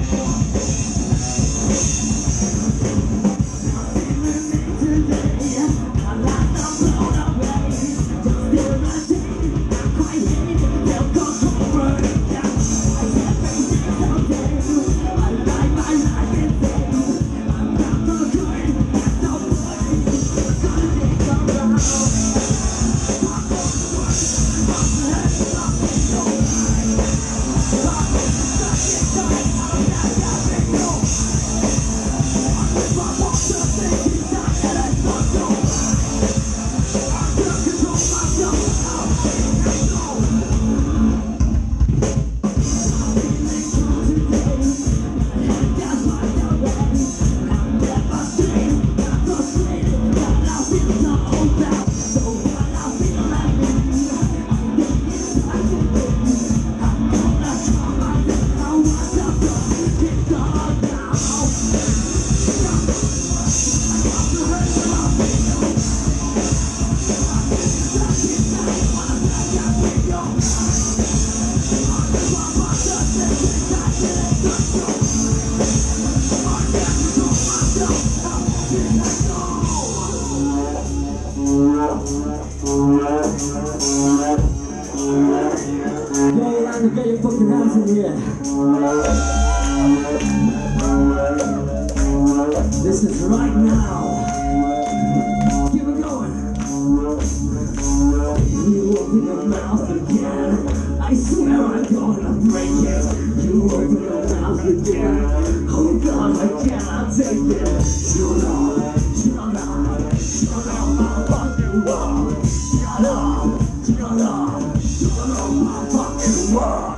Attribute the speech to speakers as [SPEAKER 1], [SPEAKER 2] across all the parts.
[SPEAKER 1] Get your fucking hands in here. This is right now. Keep it going. You open your mouth again. I swear I'm gonna break it. You open your mouth again. Oh God, I cannot take it. Shut up, shut up, shut up, I'll fuck you up. Shut up, shut up, shut up, I'll fuck you up.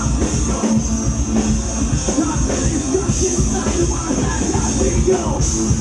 [SPEAKER 1] Go!